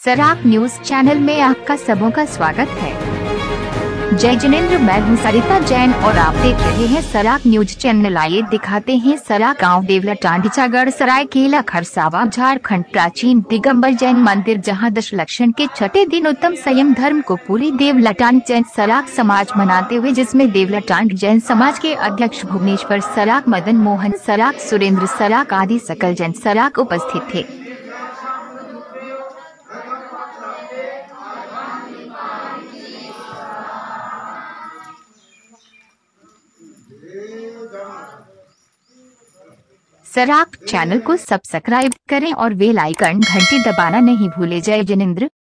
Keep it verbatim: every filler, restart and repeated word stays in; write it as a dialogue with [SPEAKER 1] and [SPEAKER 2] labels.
[SPEAKER 1] सराग news channel में आपका सबों का स्वागत है। जय जिनेंद्र, मैं हूं सरिता जैन और आप देख रहे हैं सराग न्यूज चैनल। आइए दिखाते हैं सराग गांव देवलटान ढिचागढ़ सरायकेला खरसावां झारखंड। प्राचीन दिगंबर जैन मंदिर, जहां दशलक्षण के छठे दिन उत्तम संयम धर्म को पूरी देवलटान जैन सराग समाज मनाते हुए, जिसमें देवलटान जैन समाज के अध्यक्ष भुवनेश्वर सराग, मदन मोहन सराग, सुरेंद्र सराग आदि सकल जैन सराग उपस्थित थे। सराग चैनल को सब्सक्राइब करें और बेल आइकन घंटी दबाना नहीं भूले। जय जिनेंद्र।